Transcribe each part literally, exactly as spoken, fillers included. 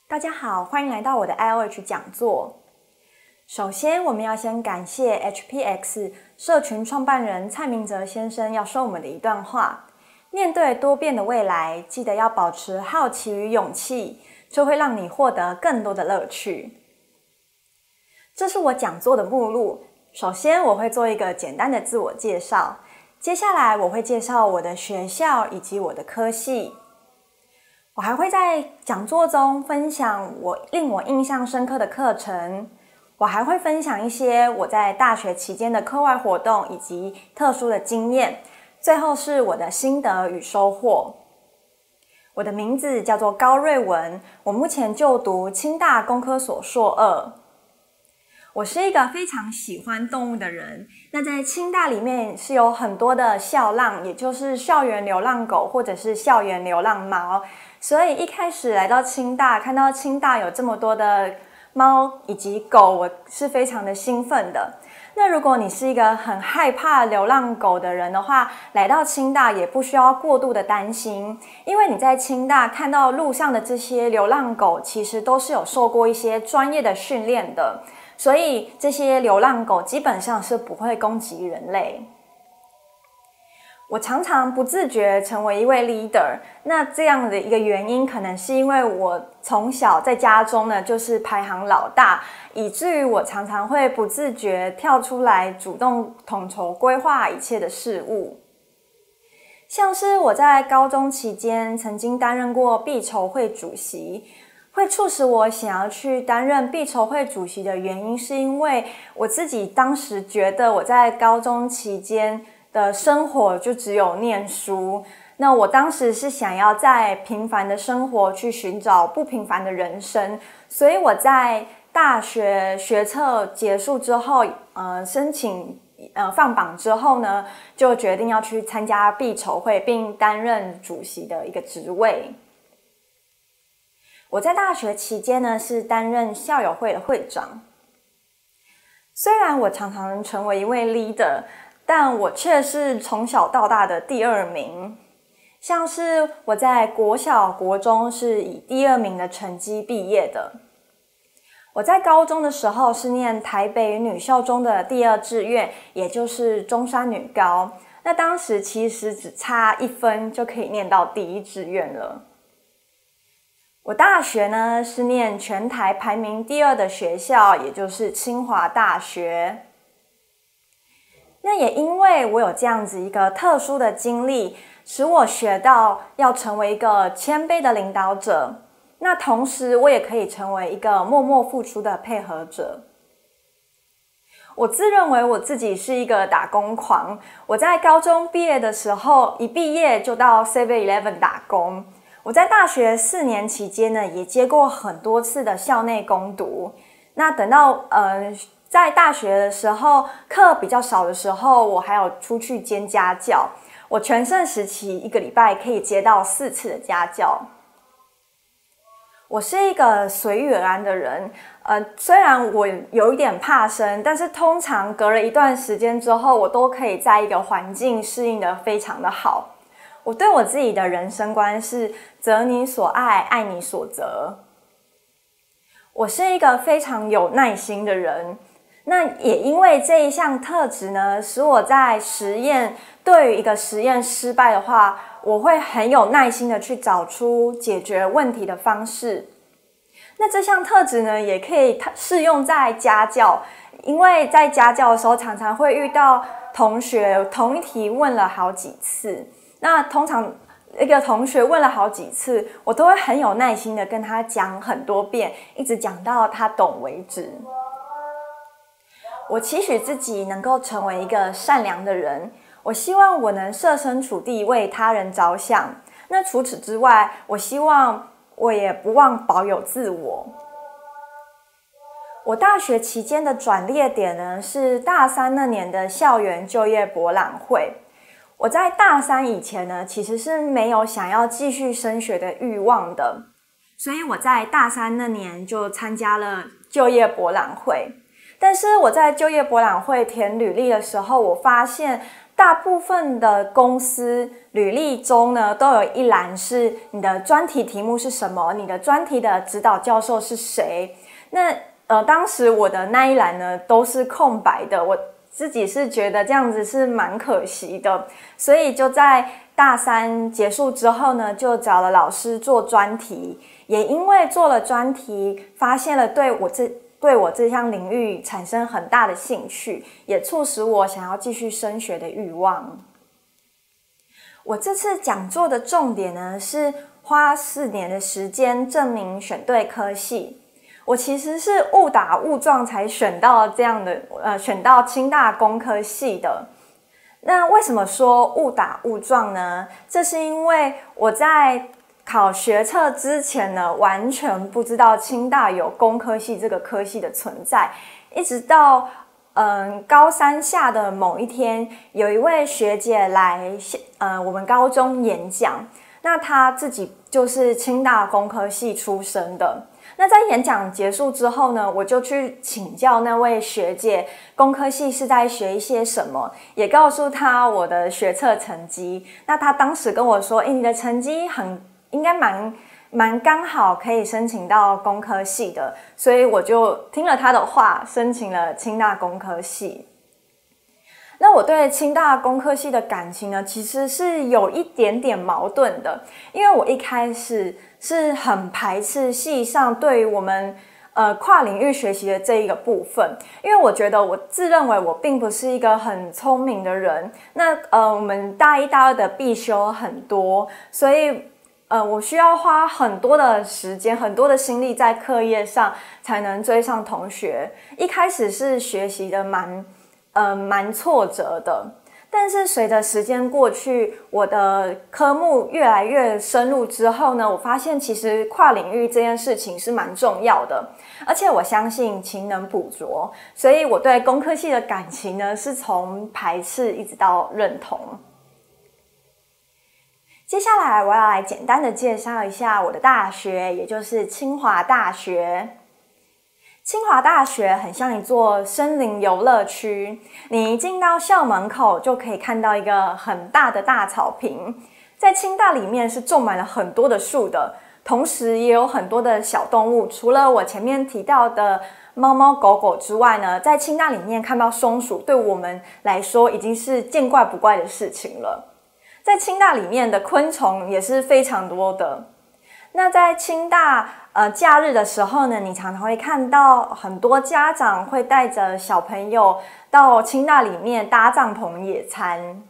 大家好，欢迎来到我的 I O H 讲座。首先，我们要先感谢 H P X 社群创办人蔡明哲先生要说我们的一段话：面对多变的未来，记得要保持好奇与勇气，就会让你获得更多的乐趣。这是我讲座的目录。首先，我会做一个简单的自我介绍，接下来我会介绍我的学校以及我的科系。我还会在讲座中分享我令我印象深刻的课程，我还会分享一些我在大学期间的课外活动以及特殊的经验，最后是我的心得与收获。我的名字叫做高瑞文，我目前就读清大工科所硕二。我是一个非常喜欢动物的人，那在清大里面是有很多的校浪，也就是校园流浪狗或者是校园流浪猫，所以一开始来到清大，看到清大有这么多的猫以及狗，我是非常的兴奋的。那如果你是一个很害怕流浪狗的人的话，来到清大也不需要过度的担心，因为你在清大看到路上的这些流浪狗，其实都是有受过一些专业的训练的，所以这些流浪狗基本上是不会攻击人类。我常常不自觉成为一位 leader， 那这样的一个原因可能是因为我从小在家中呢就是排行老大，以至于我常常会不自觉跳出来主动统筹规划一切的事物。像是我在高中期间曾经担任过必筹会主席，会促使我想要去担任必筹会主席的原因是因为我自己当时觉得我在高中期间的生活就只有念书，那我当时是想要在平凡的生活去寻找不平凡的人生，所以我在大学学测结束之后，呃，申请呃放榜之后呢，就决定要去参加必筹会，并担任主席的一个职位。我在大学期间呢，是担任校友会的会长。虽然我常常成为一位 leader，但我却是从小到大的第二名，像是我在国小、国中是以第二名的成绩毕业的。我在高中的时候是念台北女校中的第二志愿，也就是中山女高。那当时其实只差一分就可以念到第一志愿了。我大学呢是念全台排名第二的学校，也就是清华大学。那也因为我有这样子一个特殊的经历，使我学到要成为一个谦卑的领导者，那同时我也可以成为一个默默付出的配合者。我自认为我自己是一个打工狂，我在高中毕业的时候，一毕业就到 seven eleven 打工。我在大学四年期间呢，也接过很多次的校内工读。那等到呃在大学的时候，课比较少的时候，我还有出去兼家教。我全盛时期一个礼拜可以接到四次的家教。我是一个随遇而安的人，呃，虽然我有一点怕生，但是通常隔了一段时间之后，我都可以在一个环境适应得非常的好。我对我自己的人生观是择你所爱，爱你所择。我是一个非常有耐心的人。那也因为这一项特质呢，使我在实验对于一个实验失败的话，我会很有耐心的去找出解决问题的方式。那这项特质呢，也可以适用在家教，因为在家教的时候常常会遇到同学同一题问了好几次，那通常一个同学问了好几次，我都会很有耐心的跟他讲很多遍，一直讲到他懂为止。我期许自己能够成为一个善良的人，我希望我能设身处地为他人着想。那除此之外，我希望我也不忘保有自我。我大学期间的转捩点呢，是大三那年的校园就业博览会。我在大三以前呢，其实是没有想要继续升学的欲望的，所以我在大三那年就参加了就业博览会。但是我在就业博览会填履历的时候，我发现大部分的公司履历中呢，都有一栏是你的专题题目是什么，你的专题的指导教授是谁。那呃，当时我的那一栏呢都是空白的，我自己是觉得这样子是蛮可惜的，所以就在大三结束之后呢，就找了老师做专题，也因为做了专题，发现了对我这对我这项领域产生很大的兴趣，也促使我想要继续升学的欲望。我这次讲座的重点呢，是花四年的时间证明选对科系。我其实是误打误撞才选到这样的，呃，选到清大工科系的。那为什么说误打误撞呢？这是因为我在考学测之前呢，完全不知道清大有工科系这个科系的存在，一直到嗯高三下的某一天，有一位学姐来呃我们高中演讲，那她自己就是清大工科系出身的。那在演讲结束之后呢，我就去请教那位学姐，工科系是在学一些什么，也告诉她我的学测成绩。那她当时跟我说：“诶，你的成绩很应该蛮蛮刚好可以申请到工科系的。”所以我就听了她的话，申请了清大工科系。那我对清大工科系的感情呢，其实是有一点点矛盾的，因为我一开始是很排斥系上对于我们呃跨领域学习的这一个部分，因为我觉得我自认为我并不是一个很聪明的人。那呃我们大一大二的必修很多，所以呃我需要花很多的时间很多的心力在课业上才能追上同学。一开始是学习的蛮呃蛮挫折的，但是随着时间过去，我的科目越来越深入之后呢，我发现其实跨领域这件事情是蛮重要的，而且我相信勤能补拙，所以我对工科系的感情呢，是从排斥一直到认同。接下来我要来简单的介绍一下我的大学，也就是清华大学。清华大学很像一座森林游乐区，你一进到校门口就可以看到一个很大的大草坪。在清大里面是种满了很多的树的，同时也有很多的小动物。除了我前面提到的猫猫狗狗之外呢，在清大里面看到松鼠，对我们来说已经是见怪不怪的事情了。在清大里面的昆虫也是非常多的。那在清大呃假日的时候呢，你常常会看到很多家长会带着小朋友到清大里面搭帐篷野餐。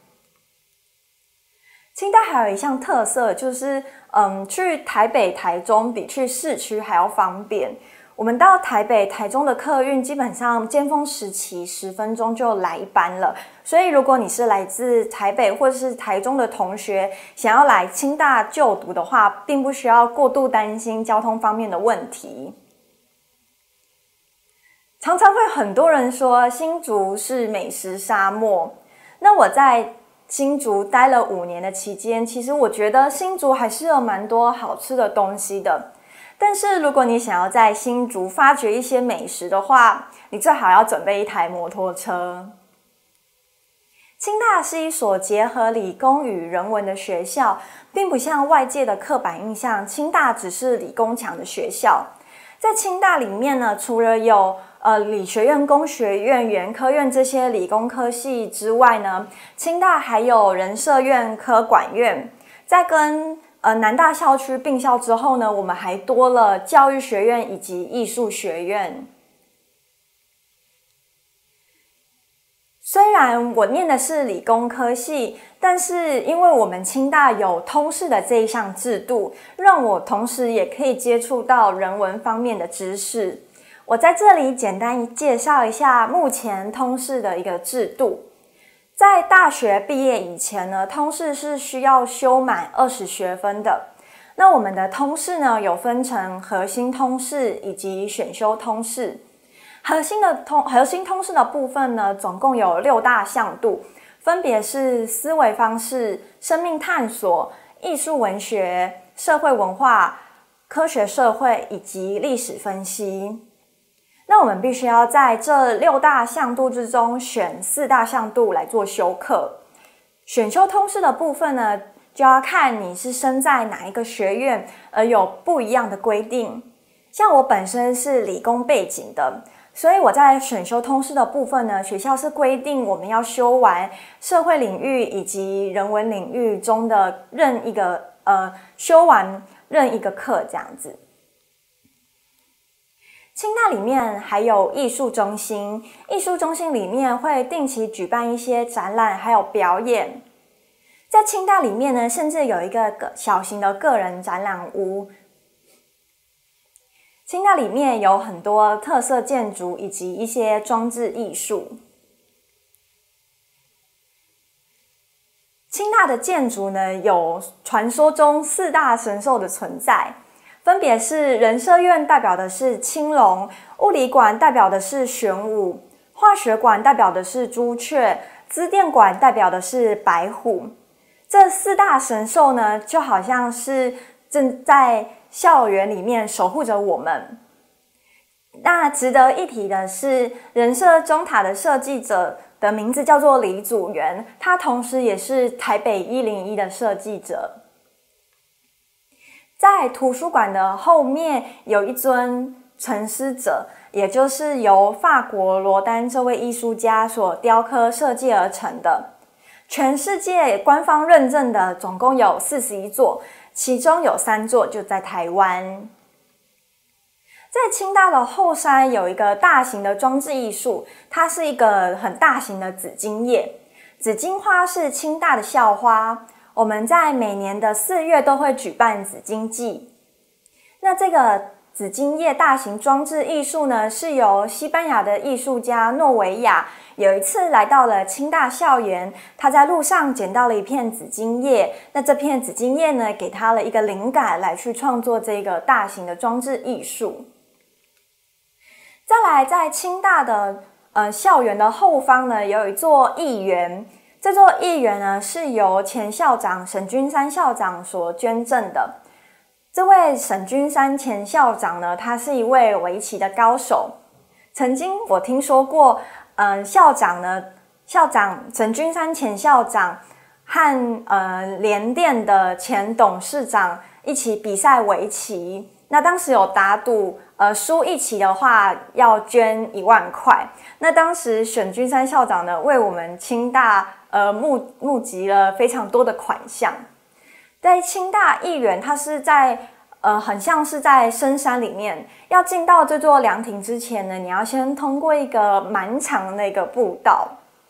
清大还有一项特色，就是嗯去台北台中比去市区还要方便。我们到台北台中的客运基本上尖峰时期十分钟就来一班了，所以如果你是来自台北或是台中的同学，想要来清大就读的话，并不需要过度担心交通方面的问题。常常会很多人说新竹是美食沙漠，那我在新竹待了五年的期间，其实我觉得新竹还是有蛮多好吃的东西的。但是如果你想要在新竹发掘一些美食的话，你最好要准备一台摩托车。清大是一所结合理工与人文的学校，并不像外界的刻板印象，清大只是理工强的学校。在清大里面呢，除了有呃理学院、工学院、原科院这些理工科系之外呢，清大还有人社院、科管院，在跟呃，南大校区并校之后呢，我们还多了教育学院以及艺术学院。虽然我念的是理工科系，但是因为我们清大有通识的这一项制度，让我同时也可以接触到人文方面的知识。我在这里简单介绍一下目前通识的一个制度。在大学毕业以前呢，通识是需要修满二十学分的。那我们的通识呢，有分成核心通识以及选修通识。核心的通核心通识的部分呢，总共有六大项度，分别是思维方式、生命探索、艺术文学、社会文化、科学社会以及历史分析。那我们必须要在这六大项度之中选四大项度来做修课。 选修通识的部分呢，就要看你是身在哪一个学院，而有不一样的规定。像我本身是理工背景的，所以我在选修通识的部分呢，学校是规定我们要修完社会领域以及人文领域中的任一个呃修完任一个课这样子。清大里面还有艺术中心，艺术中心里面会定期举办一些展览，还有表演。在清大里面呢，甚至有一个小型的个人展览屋。清大里面有很多特色建筑以及一些装置艺术。清大的建筑呢，有传说中四大神兽的存在，分别是人社院代表的是青龙，物理馆代表的是玄武，化学馆代表的是朱雀，资电馆代表的是白虎。这四大神兽呢，就好像是正在校园里面守护着我们。那值得一提的是，人社中塔的设计者的名字叫做李祖原，他同时也是台北一零一的设计者。在图书馆的后面有一尊沉思者，也就是由法国罗丹这位艺术家所雕刻设计而成的。全世界官方认证的总共有四十一座，其中有三座就在台湾。在清大的后山有一个大型的装置艺术，它是一个很大型的紫荆叶。紫荆花是清大的校花，我们在每年的四月都会举办紫荆季。那这个紫荆叶大型装置艺术呢，是由西班牙的艺术家诺维亚有一次来到了清大校园，他在路上捡到了一片紫荆叶，那这片紫荆叶呢，给他了一个灵感来去创作这个大型的装置艺术。再来，在清大的呃校园的后方呢，有一座艺园，这座艺园呢是由前校长沈君山校长所捐赠的。这位沈君山前校长呢，他是一位围棋的高手。曾经我听说过，嗯、呃，校长呢，校长沈君山前校长和呃联电的前董事长一起比赛围棋。那当时有打赌，呃，输一棋的话要捐一万块。那当时沈君山校长呢，为我们清大呃募募集了非常多的款项。在清大艺园，它是在呃很像是在深山里面。要进到这座凉亭之前呢，你要先通过一个蛮长的一个步道。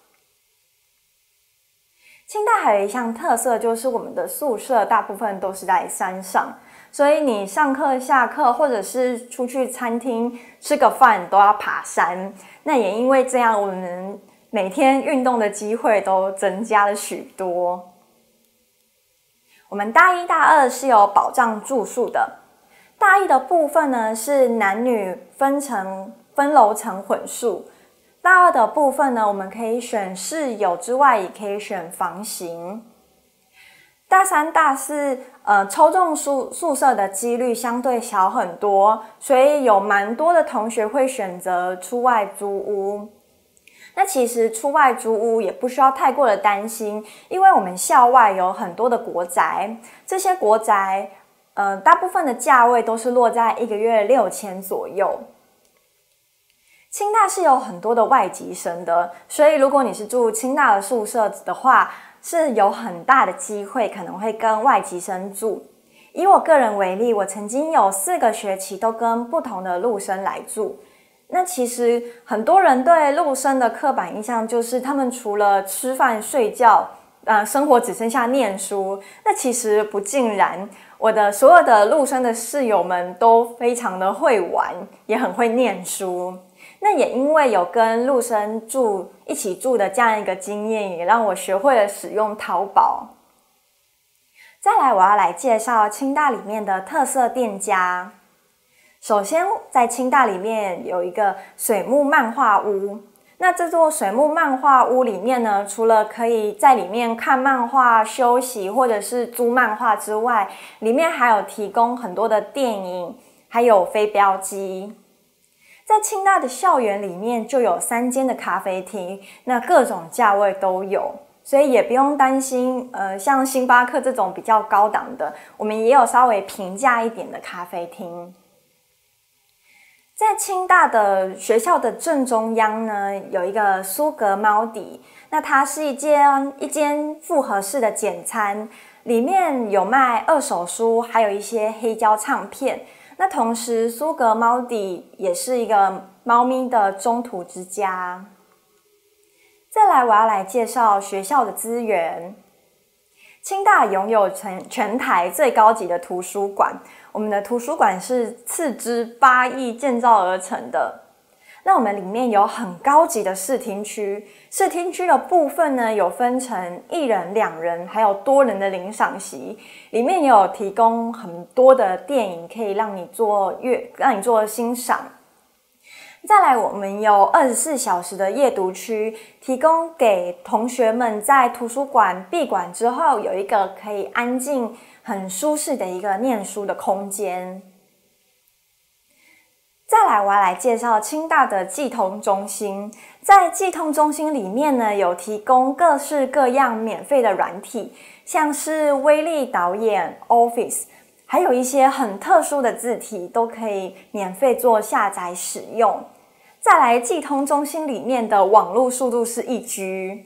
清大还有一项特色，就是我们的宿舍大部分都是在山上。所以你上课、下课，或者是出去餐厅吃个饭，都要爬山。那也因为这样，我们每天运动的机会都增加了许多。我们大一、大二是有保障住宿的。大一的部分呢，是男女分层、分楼层混宿。大二的部分呢，我们可以选室友之外，也可以选房型。大三、大四，呃，抽中宿宿舍的几率相对小很多，所以有蛮多的同学会选择出外租屋。那其实出外租屋也不需要太过的担心，因为我们校外有很多的国宅，这些国宅，呃，大部分的价位都是落在一个月六千左右。清大是有很多的外籍生的，所以如果你是住清大的宿舍的话，是有很大的机会可能会跟外籍生住。以我个人为例，我曾经有四个学期都跟不同的陆生来住。那其实很多人对陆生的刻板印象就是他们除了吃饭睡觉，呃，生活只剩下念书。那其实不尽然，我的所有的陆生的室友们都非常的会玩，也很会念书。那也因为有跟陆生住一起住的这样一个经验，也让我学会了使用淘宝。再来，我要来介绍清大里面的特色店家。首先，在清大里面有一个水木漫画屋。那这座水木漫画屋里面呢，除了可以在里面看漫画、休息或者是租漫画之外，里面还有提供很多的电影，还有飞镖机。在清大的校园里面就有三间的咖啡厅，那各种价位都有， 所以也不用担心，呃，像星巴克这种比较高档的，我们也有稍微平价一点的咖啡厅。在清大的学校的正中央呢，有一个苏格猫底，那它是一间一间复合式的简餐，里面有卖二手书，还有一些黑胶唱片。那同时，苏格猫底也是一个猫咪的中途之家。再来，我要来介绍学校的资源。清大拥有全全台最高级的图书馆，我们的图书馆是斥资八亿建造而成的。那我们里面有很高级的视听区，视听区的部分呢有分成一人、两人还有多人的领赏席，里面也有提供很多的电影可以让你做阅让你做欣赏。再来，我们有二十四小时的夜读区，提供给同学们在图书馆闭馆之后有一个可以安静、很舒适的一个念书的空间。再来，我要来介绍清大的技通中心。在技通中心里面呢，有提供各式各样免费的软体，像是威力导演、Office。还有一些很特殊的字体都可以免费做下载使用。再来，技通中心里面的网络速度是一 G。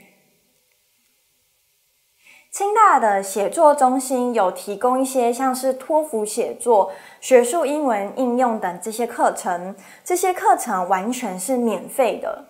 清大的写作中心有提供一些像是托福写作、学术英文应用等这些课程，这些课程完全是免费的。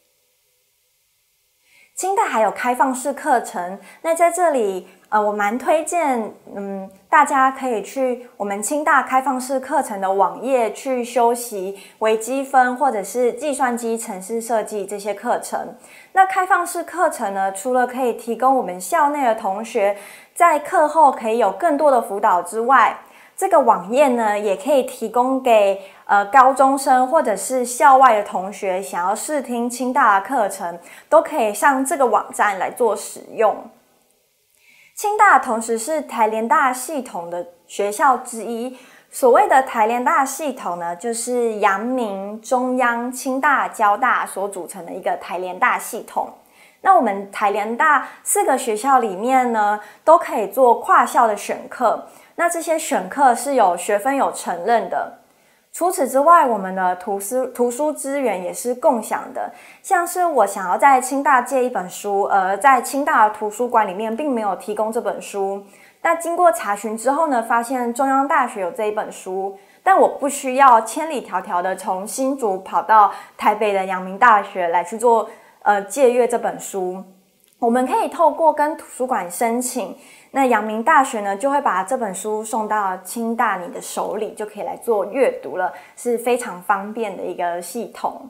清大还有开放式课程，那在这里，呃，我蛮推荐，嗯，大家可以去我们清大开放式课程的网页去修习微积分或者是计算机程式设计这些课程。那开放式课程呢，除了可以提供我们校内的同学在课后可以有更多的辅导之外，这个网页呢，也可以提供给呃高中生或者是校外的同学想要试听清大的课程，都可以上这个网站来做使用。清大同时是台联大系统的学校之一。所谓的台联大系统呢，就是阳明、中央、清大、交大所组成的一个台联大系统。那我们台联大四个学校里面呢，都可以做跨校的选课。那这些选课是有学分有承认的。除此之外，我们的图书图书资源也是共享的。像是我想要在清大借一本书，而在清大的图书馆里面并没有提供这本书。那经过查询之后呢，发现中央大学有这一本书，但我不需要千里迢迢的从新竹跑到台北的阳明大学来去做呃借阅这本书。我们可以透过跟图书馆申请，那阳明大学呢就会把这本书送到清大你的手里，就可以来做阅读了，是非常方便的一个系统。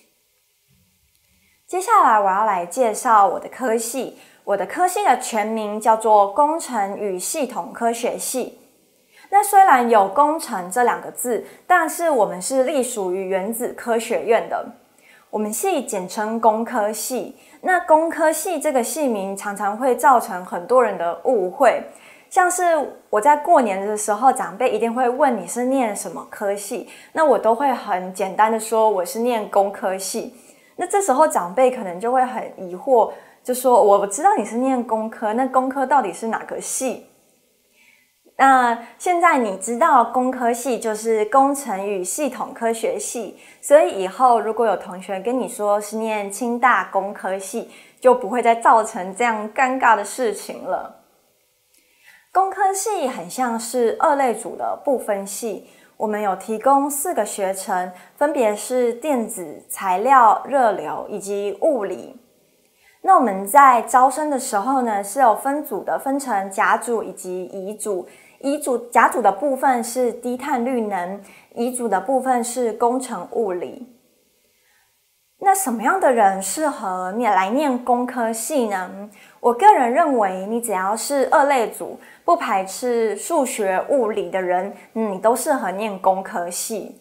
接下来我要来介绍我的科系，我的科系的全名叫做工程与系统科学系。那虽然有工程这两个字，但是我们是隶属于原子科学院的，我们系简称工科系。那工科系这个系名常常会造成很多人的误会，像是我在过年的时候，长辈一定会问你是念什么科系，那我都会很简单的说我是念工科系。那这时候长辈可能就会很疑惑，就说我知道你是念工科，那工科到底是哪个系？那现在你知道工科系就是工程与系统科学系，所以以后如果有同学跟你说是念清大工科系，就不会再造成这样尴尬的事情了。工科系很像是二类组的不分系，我们有提供四个学程，分别是电子、材料、热流以及物理。那我们在招生的时候呢，是有分组的，分成甲组以及乙组。乙组甲组的部分是低碳绿能，乙组的部分是工程物理。那什么样的人适合你来念工科系呢？我个人认为，你只要是二类组，不排斥数学、物理的人，嗯，你都适合念工科系。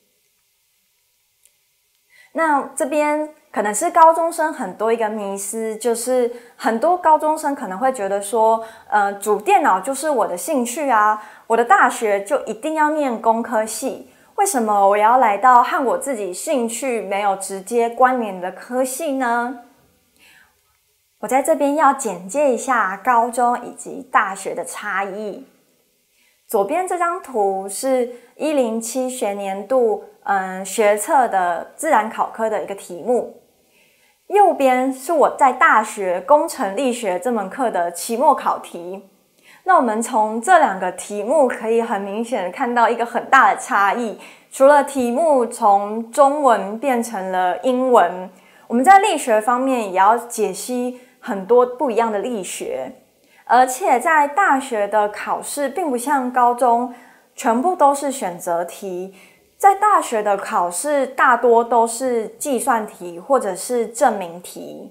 那这边可能是高中生很多一个迷思，就是很多高中生可能会觉得说，呃，组电脑就是我的兴趣啊，我的大学就一定要念工科系，为什么我要来到和我自己兴趣没有直接关联的科系呢？ 我在这边要简介一下高中以及大学的差异。左边这张图是一零七学年度嗯学测的自然考科的一个题目，右边是我在大学工程力学这门课的期末考题。那我们从这两个题目可以很明显的看到一个很大的差异，除了题目从中文变成了英文，我们在力学方面也要解析很多不一样的力学。而且在大学的考试并不像高中全部都是选择题，在大学的考试大多都是计算题或者是证明题。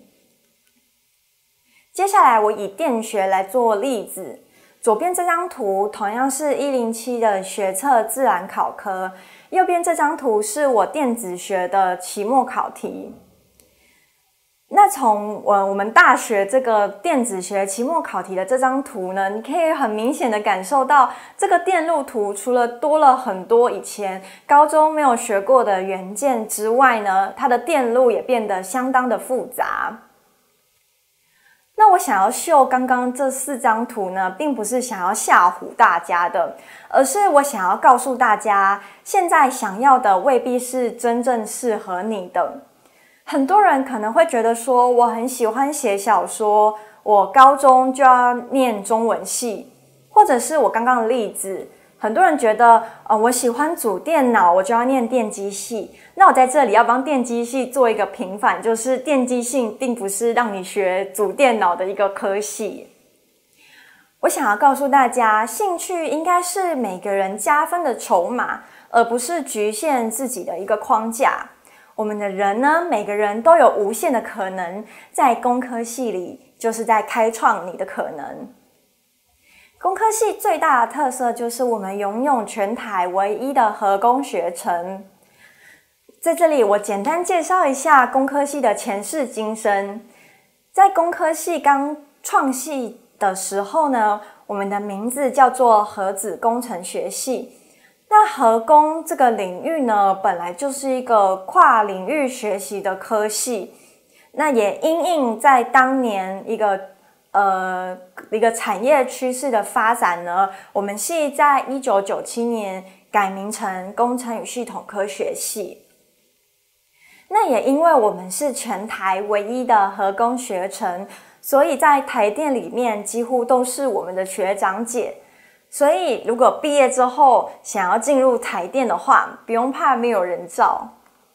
接下来我以电学来做例子，左边这张图同样是一零七的学测自然考科，右边这张图是我电子学的期末考题。那从我我们大学这个电子学期末考题的这张图呢，你可以很明显的感受到这个电路图除了多了很多以前高中没有学过的元件之外呢，它的电路也变得相当的复杂。那我想要秀刚刚这四张图呢，并不是想要吓唬大家的，而是我想要告诉大家，现在想要的未必是真正适合你的。很多人可能会觉得说，我很喜欢写小说，我高中就要念中文系，或者是我刚刚的例子，很多人觉得呃，我喜欢组电脑，我就要念电机系。那我在这里要帮电机系做一个平反，就是电机系并不是让你学组电脑的一个科系。我想要告诉大家，兴趣应该是每个人加分的筹码，而不是局限自己的一个框架。我们的人呢，每个人都有无限的可能，在工科系里就是在开创你的可能。工科系最大的特色就是我们拥有全台唯一的合工学程。在这里我简单介绍一下工科系的前世今生。在工科系刚创系的时候呢，我们的名字叫做核子工程学系。那核工这个领域呢，本来就是一个跨领域学习的科系，那也因应在当年一个呃一个产业趋势的发展呢，我们系在一九九七年改名成工程与系统科学系。那也因为我们是全台唯一的核工学程，所以在台电里面几乎都是我们的学长姐。所以如果毕业之后想要进入台电的话，不用怕没有人照。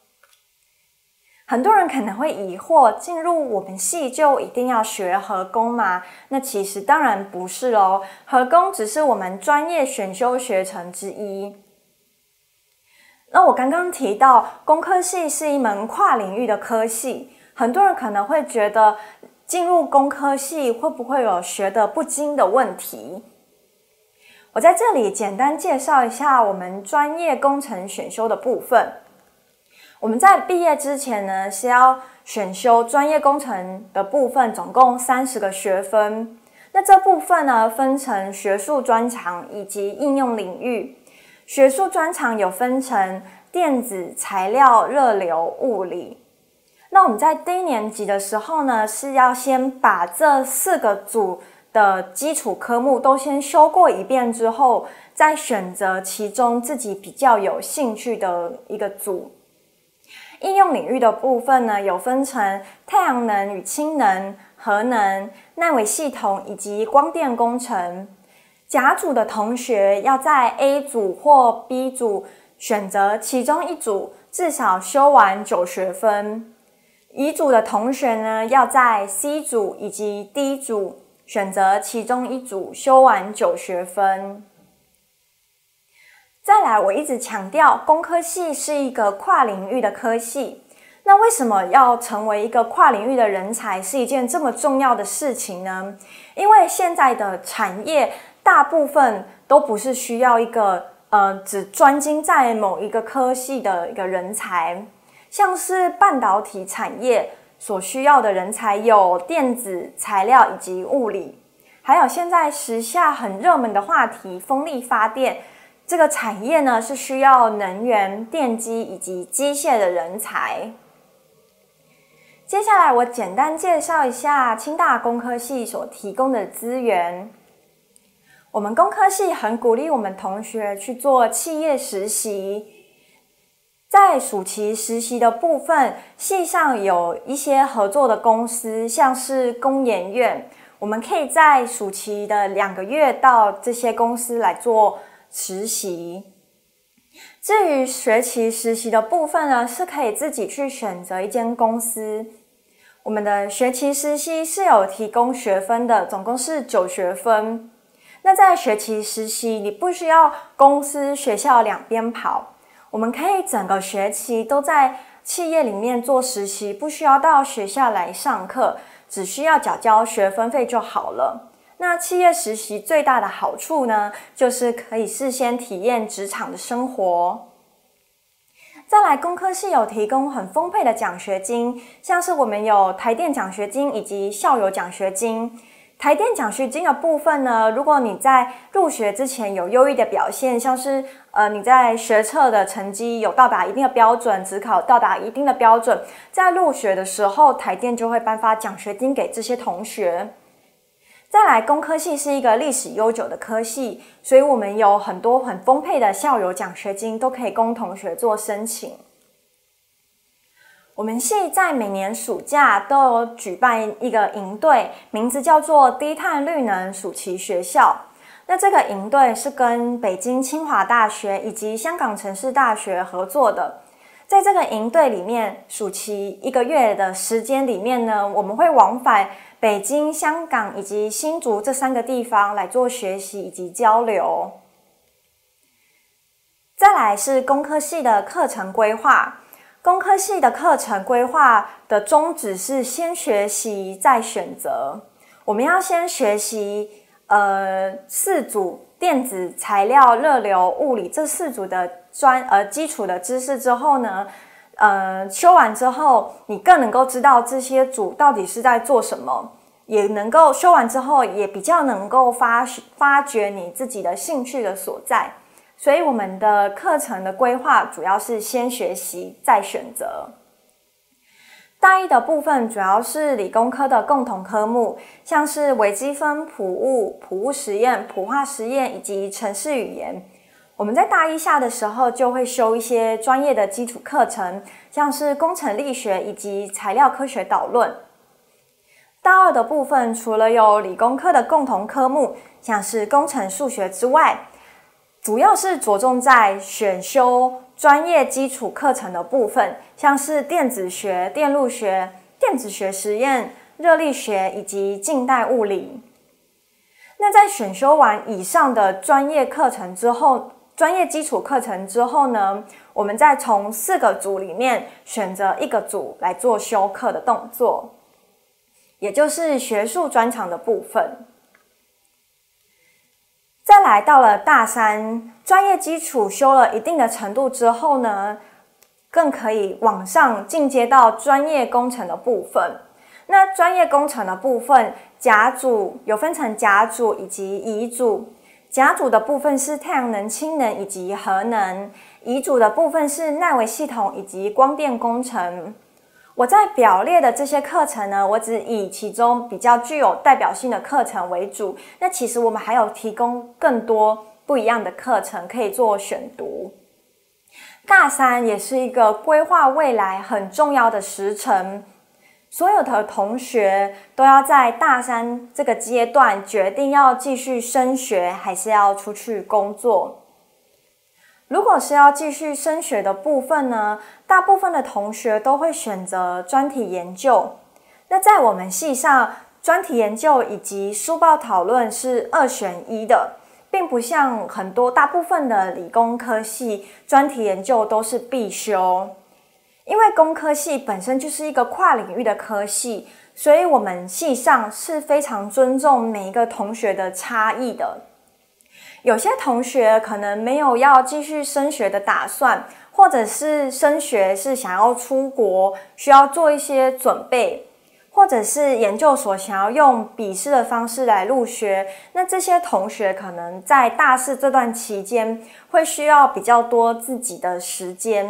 很多人可能会疑惑，进入我们系就一定要学核工吗？那其实当然不是咯，核工只是我们专业选修学程之一。那我刚刚提到工科系是一门跨领域的科系，很多人可能会觉得进入工科系会不会有学得不精的问题？我在这里简单介绍一下我们专业工程选修的部分。我们在毕业之前呢，是要选修专业工程的部分，总共三十个学分。那这部分呢，分成学术专长以及应用领域。学术专长有分成电子、材料、热流、物理。那我们在低年级的时候呢，是要先把这四个组的基础科目都先修过一遍之后，再选择其中自己比较有兴趣的一个组。应用领域的部分呢，有分成太阳能与氢能、核能、纳微系统以及光电工程。甲组的同学要在 A 组或 B 组选择其中一组，至少修完九学分。乙组的同学呢，要在 C 组以及 D 组选择其中一组，修完九学分。再来，我一直强调，工科系是一个跨领域的科系。那为什么要成为一个跨领域的人才是一件这么重要的事情呢？因为现在的产业大部分都不是需要一个呃只专精在某一个科系的一个人才，像是半导体产业所需要的人才有电子、材料以及物理，还有现在时下很热门的话题风力发电。这个产业呢，是需要能源、电机以及机械的人才。 接下来我简单介绍一下清大工科系所提供的资源。我们工科系很鼓励我们同学去做企业实习，在暑期实习的部分，系上有一些合作的公司，像是工研院，我们可以在暑期的两个月到这些公司来做实习。至于学期实习的部分呢，是可以自己去选择一间公司。我们的学期实习是有提供学分的，总共是九学分。那在学期实习，你不需要公司、学校两边跑，我们可以整个学期都在企业里面做实习，不需要到学校来上课，只需要缴交学分费就好了。那企业实习最大的好处呢，就是可以事先体验职场的生活。再来，工科系有提供很丰沛的奖学金，像是我们有台电奖学金以及校友奖学金。台电奖学金的部分呢，如果你在入学之前有优异的表现，像是呃你在学测的成绩有到达一定的标准，指考到达一定的标准，在入学的时候，台电就会颁发奖学金给这些同学。再来，工科系是一个历史悠久的科系，所以我们有很多很丰沛的校友奖学金，都可以供同学做申请。我们系在每年暑假都有举办一个营队，名字叫做低碳绿能暑期学校。那这个营队是跟北京清华大学以及香港城市大学合作的。在这个营队里面，暑期一个月的时间里面呢，我们会往返北京、香港以及新竹这三个地方来做学习以及交流。再来是工科系的课程规划。工科系的课程规划的宗旨是先学习再选择。我们要先学习呃四组电子、材料、热流、物理这四组的专呃基础的知识之后呢，呃修完之后，你更能够知道这些组到底是在做什么，也能够修完之后也比较能够发发掘你自己的兴趣的所在。所以我们的课程的规划主要是先学习再选择。大一的部分主要是理工科的共同科目，像是微积分、普物、普物实验、普化实验以及程式语言。我们在大一下的时候就会修一些专业的基础课程，像是工程力学以及材料科学导论。大二的部分除了有理工科的共同科目，像是工程数学之外，主要是着重在选修专业基础课程的部分，像是电子学、电路学、电子学实验、热力学以及近代物理。那在选修完以上的专业课程之后，专业基础课程之后呢，我们再从四个组里面选择一个组来做修课的动作，也就是学术专长的部分。再来到了大三，专业基础修了一定的程度之后呢，更可以往上进阶到专业工程的部分。那专业工程的部分，甲组有分成甲组以及乙组。甲组的部分是太阳能、氢能以及核能，乙组的部分是耐微系统以及光电工程。我在表列的这些课程呢，我只以其中比较具有代表性的课程为主。那其实我们还有提供更多不一样的课程可以做选读。大三也是一个规划未来很重要的时程，所有的同学都要在大三这个阶段决定要继续升学还是要出去工作。如果是要继续升学的部分呢，大部分的同学都会选择专题研究。那在我们系上，专题研究以及书报讨论是二选一的，并不像很多大部分的理工科系，专题研究都是必修。因为工科系本身就是一个跨领域的科系，所以我们系上是非常尊重每一个同学的差异的。有些同学可能没有要继续升学的打算，或者是升学是想要出国，需要做一些准备，或者是研究所想要用笔试的方式来入学，那这些同学可能在大四这段期间会需要比较多自己的时间。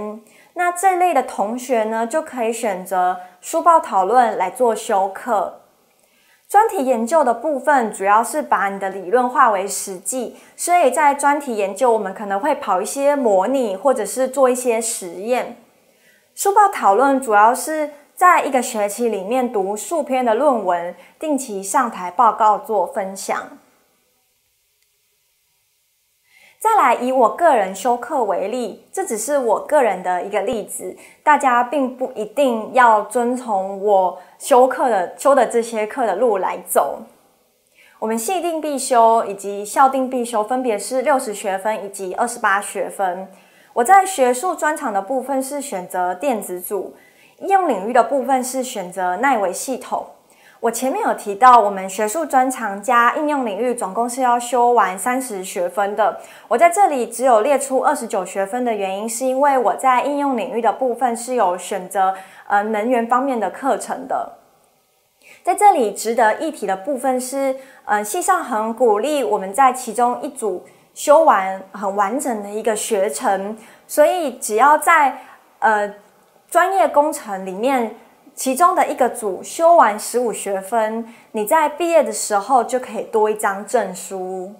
那这类的同学呢，就可以选择书报讨论来做修课。专题研究的部分主要是把你的理论化为实际，所以在专题研究我们可能会跑一些模拟，或者是做一些实验。书报讨论主要是在一个学期里面读数篇的论文，定期上台报告做分享。再来以我个人修课为例，这只是我个人的一个例子，大家并不一定要遵从我修课的修的这些课的路来走。我们系定必修以及校定必修分别是六十学分以及二十八学分。我在学术专长的部分是选择电子组，应用领域的部分是选择奈微系统。我前面有提到，我们学术专长加应用领域总共是要修完三十学分的。我在这里只有列出二十九学分的原因，是因为我在应用领域的部分是有选择呃能源方面的课程的。在这里值得一提的部分是，呃，系上很鼓励我们在其中一组修完很完整的一个学程，所以只要在呃专业工程里面，其中的一个组修完十五学分，你在毕业的时候就可以多一张证书。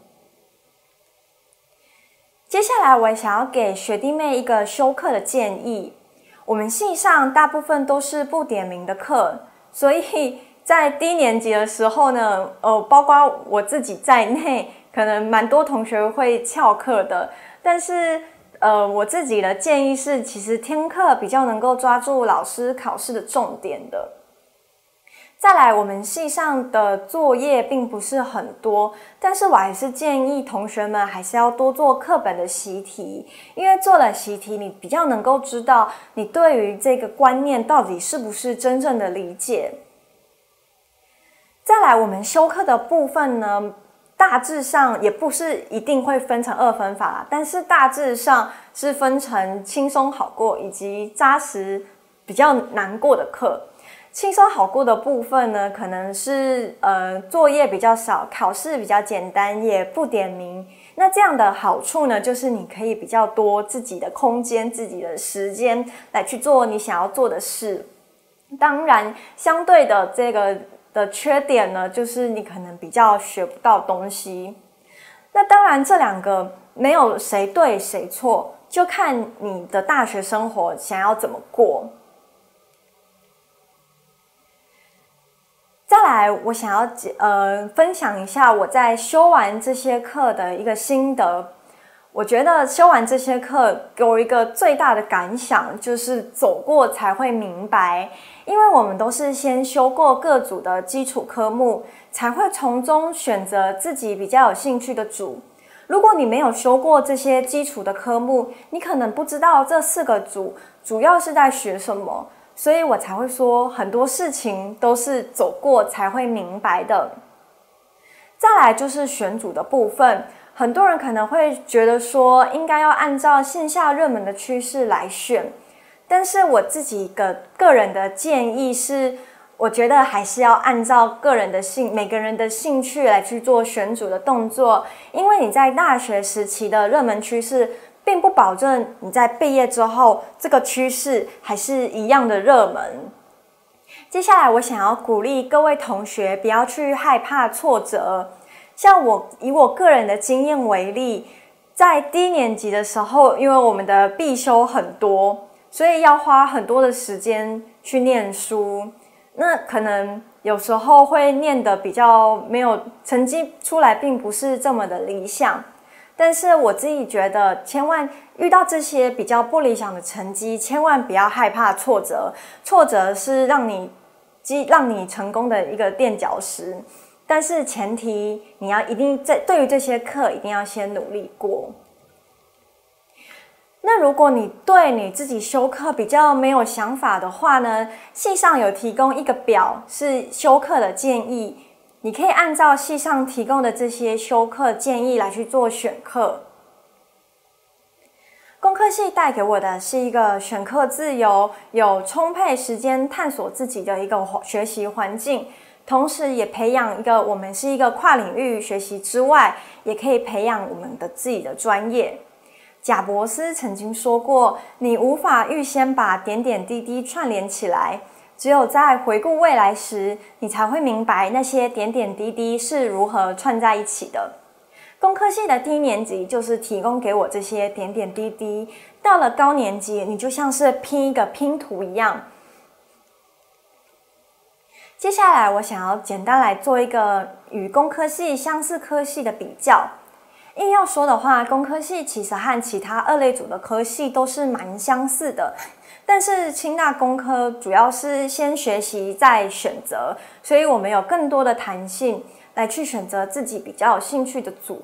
接下来我想要给学弟妹一个修课的建议。我们系上大部分都是不点名的课，所以在低年级的时候呢，呃，包括我自己在内，可能蛮多同学会翘课的，但是呃，我自己的建议是，其实听课比较能够抓住老师考试的重点的。再来，我们系上的作业并不是很多，但是我还是建议同学们还是要多做课本的习题，因为做了习题，你比较能够知道你对于这个观念到底是不是真正的理解。再来，我们修课的部分呢，大致上也不是一定会分成二分法啦，但是大致上是分成轻松好过以及扎实比较难过的课。轻松好过的部分呢，可能是呃作业比较少，考试比较简单，也不点名。那这样的好处呢，就是你可以比较多自己的空间、自己的时间来去做你想要做的事。当然，相对的这个的缺点呢，就是你可能比较学不到东西。那当然，这两个没有谁对谁错，就看你的大学生活想要怎么过。再来，我想要呃分享一下我在修完这些课的一个心得。我觉得修完这些课给我一个最大的感想，就是走过才会明白。因为我们都是先修过各组的基础科目，才会从中选择自己比较有兴趣的组。如果你没有修过这些基础的科目，你可能不知道这四个组主要是在学什么。所以我才会说，很多事情都是走过才会明白的。再来就是选组的部分，很多人可能会觉得说，应该要按照线下热门的趋势来选，但是我自己个个人的建议是，我觉得还是要按照个人的兴每个人的兴趣来去做选组的动作，因为你在大学时期的热门趋势，并不保证你在毕业之后这个趋势还是一样的热门。接下来我想要鼓励各位同学不要去害怕挫折。像我以我个人的经验为例，在低年级的时候，因为我们的必修很多，所以要花很多的时间去念书。那可能有时候会念得比较没有成绩出来，并不是这么的理想。但是我自己觉得，千万遇到这些比较不理想的成绩，千万不要害怕挫折。挫折是让你让你成功的一个垫脚石，但是前提你要一定在对于这些课一定要先努力过。那如果你对你自己修课比较没有想法的话呢，系上有提供一个表是修课的建议。你可以按照系上提供的这些修课建议来去做选课。工科系带给我的是一个选课自由，有充沛时间探索自己的一个学习环境，同时也培养一个我们是一个跨领域学习之外，也可以培养我们的自己的专业。 贾伯斯曾经说过，你无法预先把点点滴滴串联起来，只有在回顾未来时，你才会明白那些点点滴滴是如何串在一起的。工科系的低年级就是提供给我这些点点滴滴，到了高年级，你就像是拼一个拼图一样。接下来，我想要简单来做一个与工科系相似科系的比较。硬要说的话，工科系其实和其他二类组的科系都是蛮相似的，但是清大工科主要是先学习再选择，所以我们有更多的弹性来去选择自己比较有兴趣的组。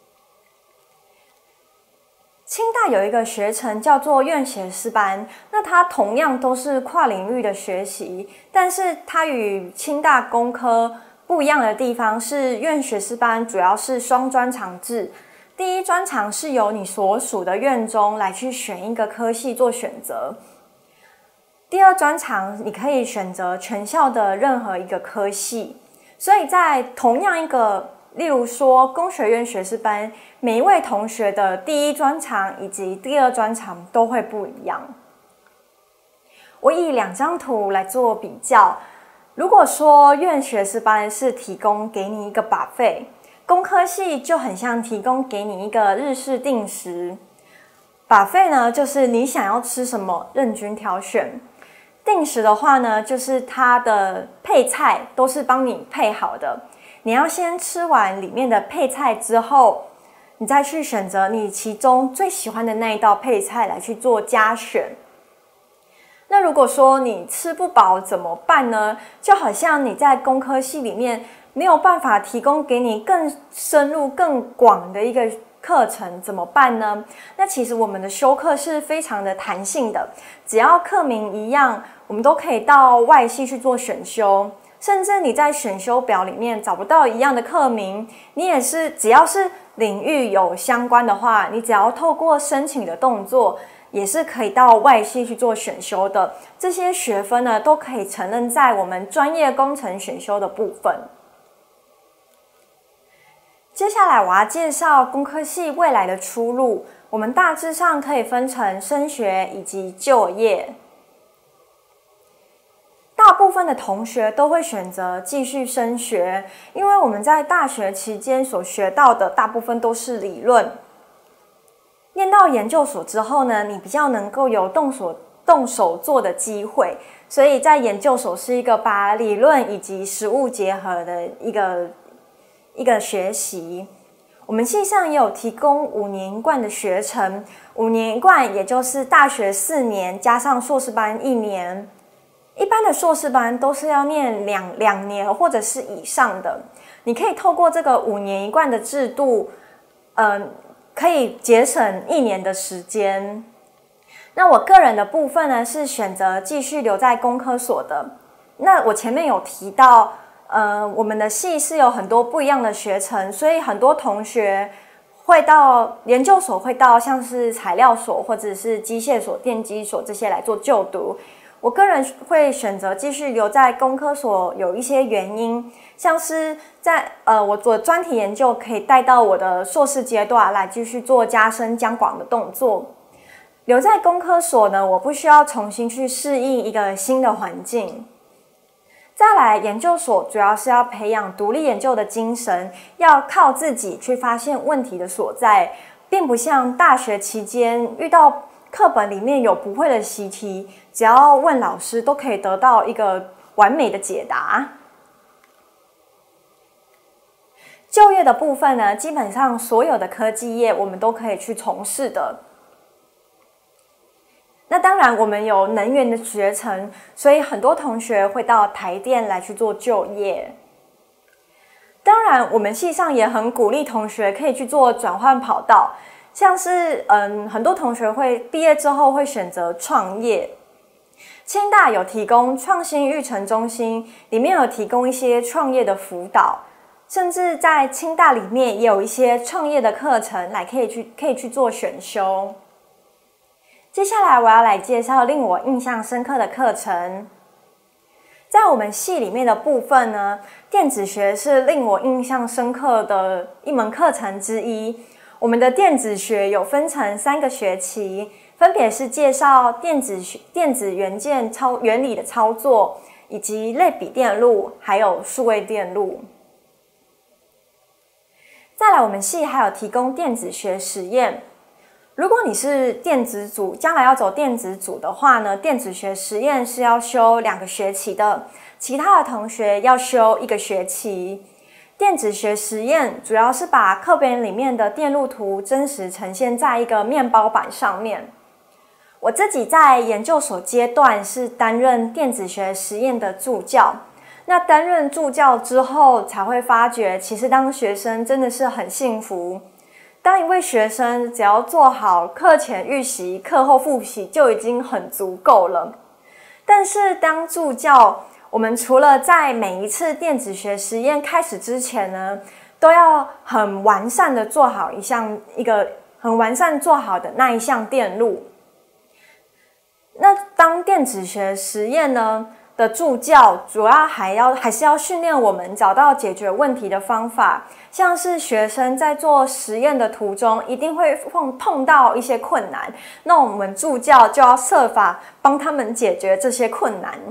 清大有一个学程叫做院学士班，那它同样都是跨领域的学习，但是它与清大工科不一样的地方是，院学士班主要是双专长制。第一专长是由你所属的院中来去选一个科系做选择，第二专长你可以选择全校的任何一个科系。所以在同样一个，例如说工学院学士班，每一位同学的第一专长以及第二专长都会不一样。我以两张图来做比较。如果说院学士班是提供给你一个 buffet， 工科系就很像提供给你一个日式定食。buffet 呢，就是你想要吃什么任君挑选；定时的话呢，就是它的配菜都是帮你配好的，你要先吃完里面的配菜之后，你再去选择你其中最喜欢的那一道配菜来去做加选。那如果说你吃不饱怎么办呢？就好像你在工科系里面没有办法提供给你更深入、更广的一个课程，怎么办呢？那其实我们的修课是非常的弹性的，只要课名一样，我们都可以到外系去做选修。甚至你在选修表里面找不到一样的课名，你也是只要是领域有相关的话，你只要透过申请的动作，也是可以到外系去做选修的。这些学分呢，都可以承认在我们专业工程选修的部分。接下来我要介绍工科系未来的出路，我们大致上可以分成升学以及就业。大部分的同学都会选择继续升学，因为我们在大学期间所学到的大部分都是理论。念到研究所之后呢，你比较能够有动手动手做的机会，所以在研究所是一个把理论以及实务结合的一个一个学习。我们系上也有提供五年一贯的学程，五年一贯也就是大学四年加上硕士班一年。一般的硕士班都是要念两两年或者是以上的，你可以透过这个五年一贯的制度，嗯、呃，可以节省一年的时间。那我个人的部分呢，是选择继续留在工科所的。那我前面有提到，呃，我们的系是有很多不一样的学程，所以很多同学会到研究所，会到像是材料所或者是机械所、电机所这些来做就读。我个人会选择继续留在工科所，有一些原因，像是在呃我做专题研究可以带到我的硕士阶段来继续做加深姜广的动作。留在工科所呢，我不需要重新去适应一个新的环境。再来，研究所主要是要培养独立研究的精神，要靠自己去发现问题的所在，并不像大学期间遇到课本里面有不会的习题，只要问老师都可以得到一个完美的解答。就业的部分呢，基本上所有的科技业我们都可以去从事的。那当然，我们有能源的学程，所以很多同学会到台电来去做就业。当然，我们系上也很鼓励同学可以去做转换跑道。像是嗯，很多同学会毕业之后会选择创业，清大有提供创新育成中心，里面有提供一些创业的辅导，甚至在清大里面也有一些创业的课程来可以去可以去做选修。接下来我要来介绍令我印象深刻的课程。在我们系里面的部分呢，电子学是令我印象深刻的一门课程之一。 我们的电子学有分成三个学期，分别是介绍电子学、电子元件操原理的操作，以及类比电路，还有数位电路。再来，我们系还有提供电子学实验。如果你是电子组，将来要走电子组的话呢，电子学实验是要修两个学期的，其他的同学要修一个学期。电子学实验主要是把课本里面的电路图真实呈现在一个面包板上面。我自己在研究所阶段是担任电子学实验的助教，那担任助教之后才会发觉，其实当学生真的是很幸福。当一位学生只要做好课前预习、课后复习就已经很足够了。但是当助教，我们除了在每一次电子学实验开始之前呢，都要很完善的做好一项一个很完善做好的那一项电路。那当电子学实验呢的助教，主要还要还是要训练我们找到解决问题的方法。像是学生在做实验的途中，一定会碰碰到一些困难，那我们助教就要设法帮他们解决这些困难。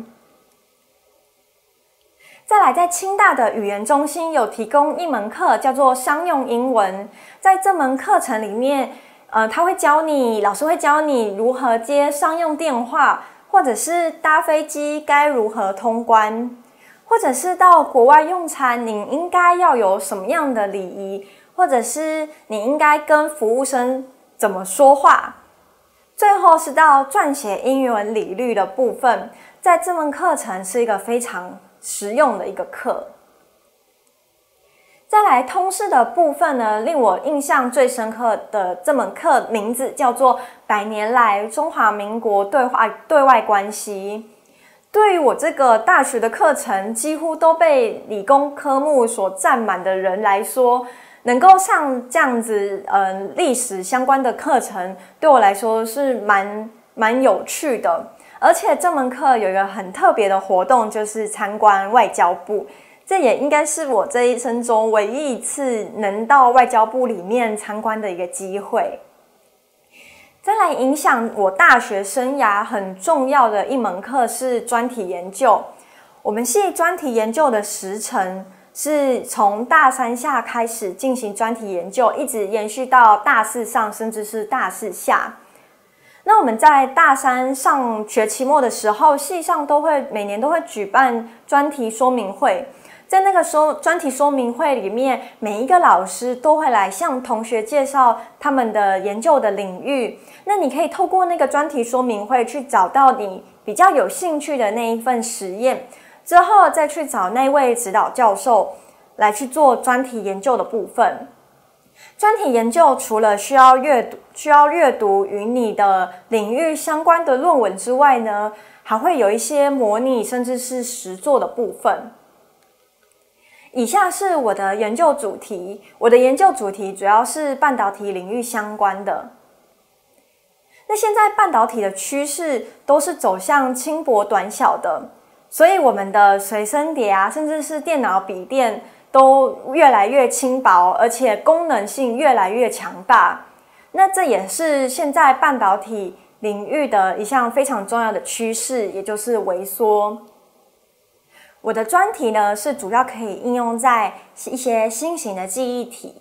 再来，在清大的语言中心有提供一门课叫做商用英文，在这门课程里面，呃，他会教你，老师会教你如何接商用电话，或者是搭飞机该如何通关，或者是到国外用餐，你应该要有什么样的礼仪，或者是你应该跟服务生怎么说话。最后是到撰写英文履历的部分，在这门课程是一个非常实用的一个课。再来通识的部分呢，令我印象最深刻的这门课名字叫做百年来中华民国对外对外关系。对于我这个大学的课程几乎都被理工科目所占满的人来说，能够上这样子呃历史相关的课程，对我来说是蛮蛮有趣的。而且这门课有一个很特别的活动，就是参观外交部，这也应该是我这一生中唯一一次能到外交部里面参观的一个机会。再来，影响我大学生涯很重要的一门课是专题研究。我们系专题研究的时程是从大三下开始进行专题研究，一直延续到大四上，甚至是大四下。那我们在大三上学期末的时候，系上都会每年都会举办专题说明会。在那个说专题说明会里面，每一个老师都会来向同学介绍他们的研究的领域。那你可以透过那个专题说明会去找到你比较有兴趣的那一份实验，之后再去找那位指导教授来去做专题研究的部分。专题研究除了需要阅读需要阅读与你的领域相关的论文之外呢，还会有一些模拟甚至是实作的部分。以下是我的研究主题，我的研究主题主要是半导体领域相关的。那现在半导体的趋势都是走向轻薄短小的，所以我们的随身碟啊，甚至是电脑笔电都越来越轻薄，而且功能性越来越强大。那这也是现在半导体领域的一项非常重要的趋势，也就是微缩。我的专题呢，是主要可以应用在一些新型的记忆体。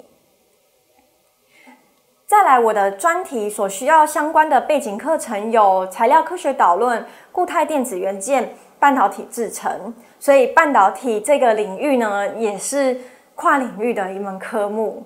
再来，我的专题所需要相关的背景课程有材料科学导论、固态电子元件、半导体制程。所以半导体这个领域呢，也是跨领域的一门科目。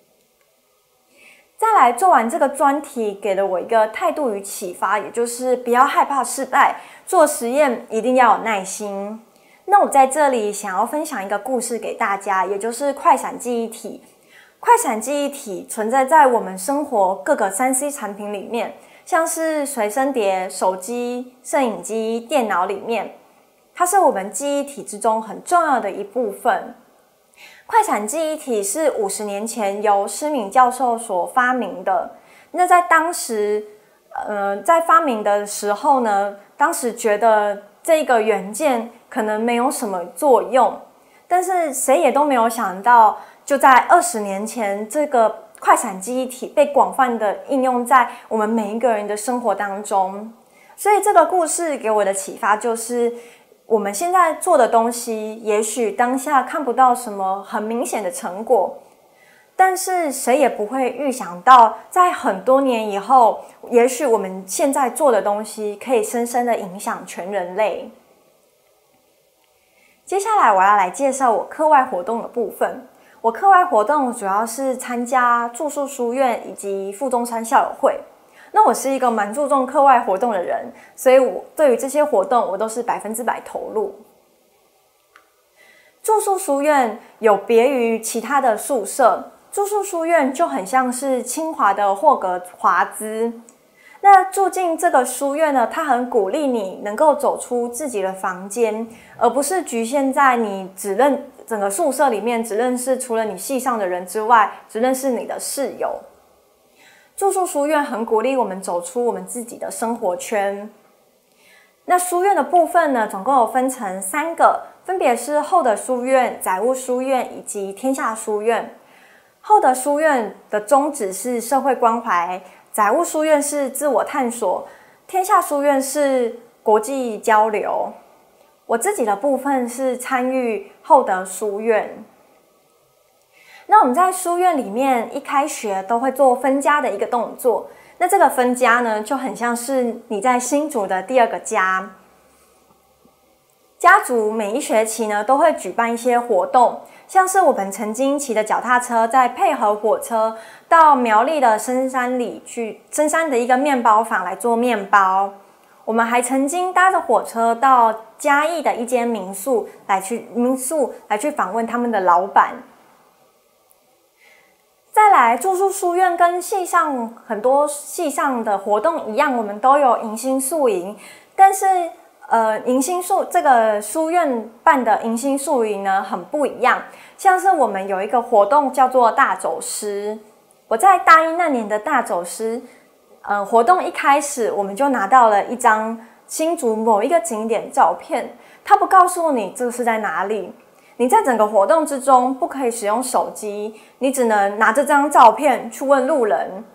再来，做完这个专题，给了我一个态度与启发，也就是不要害怕失败，做实验一定要有耐心。那我在这里想要分享一个故事给大家，也就是快闪记忆体。快闪记忆体存在在我们生活各个 三 C 产品里面，像是随身碟、手机、摄影机、电脑里面，它是我们记忆体之中很重要的一部分。快闪记忆体是五十年前由施敏教授所发明的。那在当时，呃，在发明的时候呢，当时觉得这个元件可能没有什么作用，但是谁也都没有想到，就在二十年前，这个快闪记忆体被广泛的应用在我们每一个人的生活当中。所以这个故事给我的启发就是，我们现在做的东西，也许当下看不到什么很明显的成果，但是谁也不会预想到，在很多年以后，也许我们现在做的东西可以深深的影响全人类。接下来我要来介绍我课外活动的部分。我课外活动主要是参加住宿书院以及附中山校友会。那我是一个蛮注重课外活动的人，所以我对于这些活动我都是百分之百投入。住宿书院有别于其他的宿舍，住宿书院就很像是清华的霍格华兹。那住进这个书院呢，它很鼓励你能够走出自己的房间，而不是局限在你只认整个宿舍里面只认识除了你系上的人之外，只认识你的室友。住宿书院很鼓励我们走出我们自己的生活圈。那书院的部分呢，总共有分成三个，分别是厚德书院、载物书院以及天下书院。厚德书院的宗旨是社会关怀，载物书院是自我探索，天下书院是国际交流。我自己的部分是参与厚德书院。那我们在书院里面一开学都会做分家的一个动作，那这个分家呢，就很像是你在新竹的第二个家。家族每一学期呢都会举办一些活动，像是我们曾经骑的脚踏车，再配合火车到苗栗的深山里去，深山的一个面包坊来做面包。我们还曾经搭着火车到嘉义的一间民宿来去民宿来去访问他们的老板。再来，住宿书院跟系上很多系上的活动一样，我们都有迎新宿营，但是呃，迎新宿这个书院办的迎新宿营呢很不一样，像是我们有一个活动叫做大走失。我在大一那年的大走失，呃，活动一开始我们就拿到了一张新竹某一个景点照片，它不告诉你这是在哪里。你在整个活动之中不可以使用手机，你只能拿着这张照片去问路人。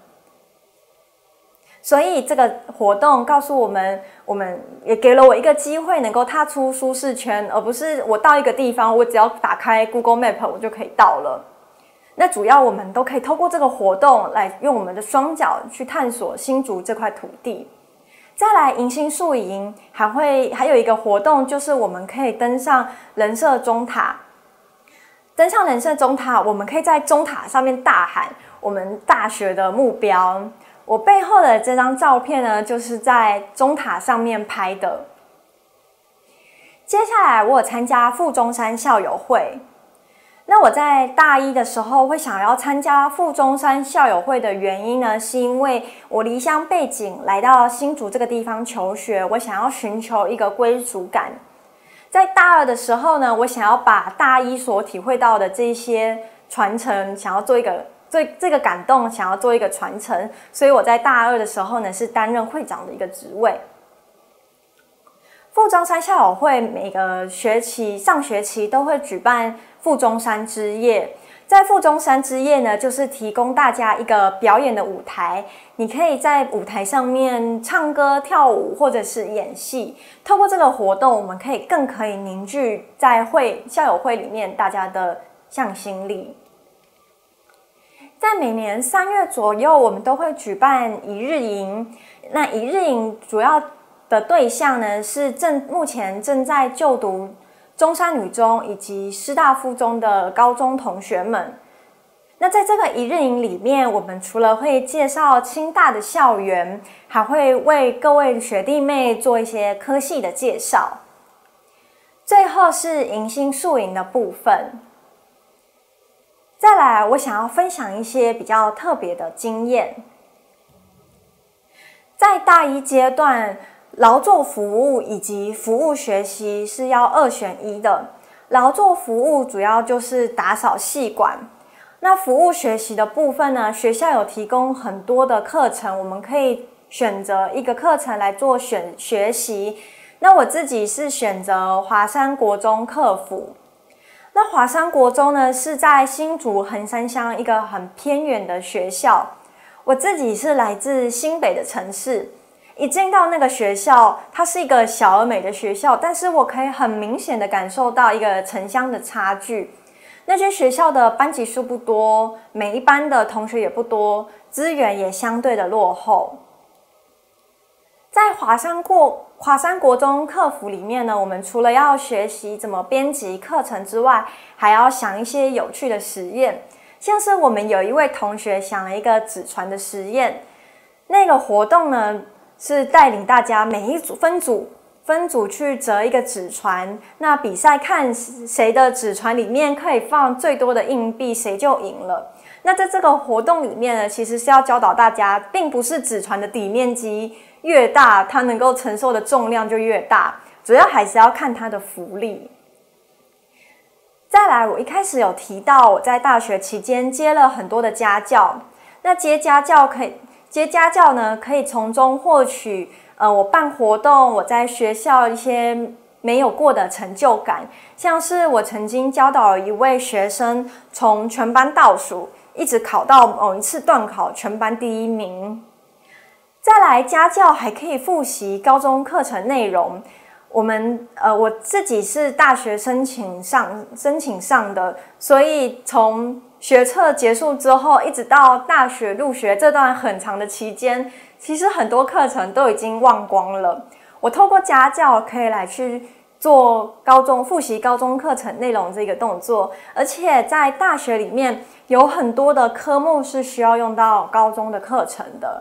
所以这个活动告诉我们，我们也给了我一个机会能够踏出舒适圈，而不是我到一个地方，我只要打开 Google Map 我就可以到了。那主要我们都可以透过这个活动来用我们的双脚去探索新竹这块土地。再来，迎新宿营还会还有一个活动，就是我们可以登上人社中塔。登上人社中塔，我们可以在中塔上面大喊我们大学的目标。我背后的这张照片呢，就是在中塔上面拍的。接下来，我有参加附中山校友会。那我在大一的时候会想要参加附中山校友会的原因呢，是因为我离乡背景来到新竹这个地方求学，我想要寻求一个归属感。在大二的时候呢，我想要把大一所体会到的这些传承，想要做一个这这个感动，想要做一个传承，所以我在大二的时候呢，是担任会长的一个职位。附中山校友会每个学期上学期都会举办附中山之夜，在附中山之夜呢，就是提供大家一个表演的舞台，你可以在舞台上面唱歌、跳舞或者是演戏。透过这个活动，我们可以更可以凝聚在会校友会里面大家的向心力。在每年三月左右，我们都会举办一日营。那一日营主要的对象呢，是正目前正在就读中山女中以及师大附中的高中同学们。那在这个一日营里面，我们除了会介绍清大的校园，还会为各位学弟妹做一些科系的介绍。最后是迎新宿营的部分。再来，我想要分享一些比较特别的经验。在大一阶段，劳作服务以及服务学习是要二选一的。劳作服务主要就是打扫系馆，那服务学习的部分呢，学校有提供很多的课程，我们可以选择一个课程来做选学习。那我自己是选择华山国中客服。 那华山国中呢，是在新竹横山乡一个很偏远的学校。我自己是来自新北的城市，一进到那个学校，它是一个小而美的学校，但是我可以很明显的感受到一个城乡的差距。那间学校的班级数不多，每一班的同学也不多，资源也相对的落后。在华山过华山国中课辅里面呢，我们除了要学习怎么编辑课程之外，还要想一些有趣的实验。像是我们有一位同学想了一个纸船的实验，那个活动呢是带领大家每一组分组分组去折一个纸船，那比赛看谁的纸船里面可以放最多的硬币，谁就赢了。那在这个活动里面呢，其实是要教导大家，并不是纸船的底面积越大，它能够承受的重量就越大，主要还是要看它的浮力。再来，我一开始有提到，我在大学期间接了很多的家教。那接家教可以接家教呢，可以从中获取呃，我办活动，我在学校一些没有过的成就感，像是我曾经教导一位学生从全班倒数，一直考到某一次段考全班第一名。再来，家教还可以复习高中课程内容。我们呃，我自己是大学申请上申请上的，所以从学测结束之后，一直到大学入学这段很长的期间，其实很多课程都已经忘光了。我透过家教可以来去做高中复习高中课程内容这个动作，而且在大学里面有很多的科目是需要用到高中的课程的。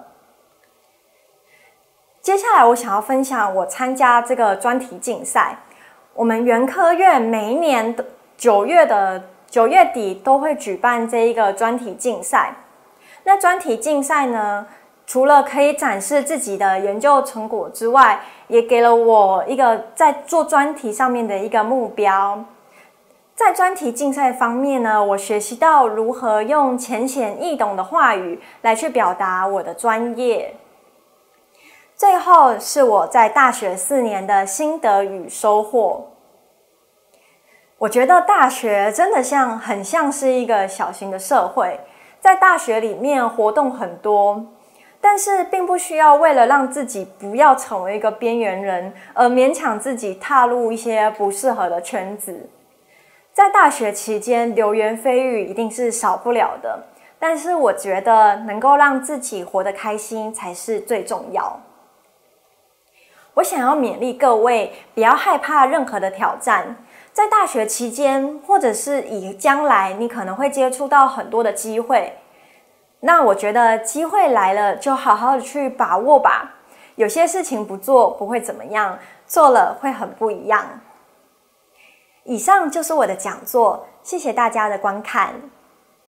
接下来我想要分享我参加这个专题竞赛。我们原科院每一年的九月的九月底都会举办这一个专题竞赛。那专题竞赛呢，除了可以展示自己的研究成果之外，也给了我一个在做专题上面的一个目标。在专题竞赛方面呢，我学习到如何用浅显易懂的话语来去表达我的专业。最后是我在大学四年的心得与收获。我觉得大学真的像很像是一个小型的社会，在大学里面活动很多，但是并不需要为了让自己不要成为一个边缘人，而勉强自己踏入一些不适合的圈子。在大学期间，流言蜚语一定是少不了的，但是我觉得能够让自己活得开心才是最重要。我想要勉励各位，不要害怕任何的挑战。在大学期间，或者是以将来，你可能会接触到很多的机会。那我觉得机会来了，就好好的去把握吧。有些事情不做不会怎么样，做了会很不一样。以上就是我的讲座，谢谢大家的观看。